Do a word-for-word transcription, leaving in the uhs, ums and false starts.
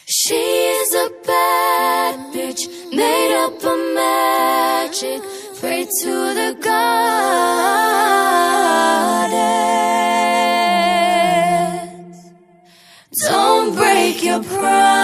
She is a bad bitch, made up of magic, pray to the goddess. Don't break your promise.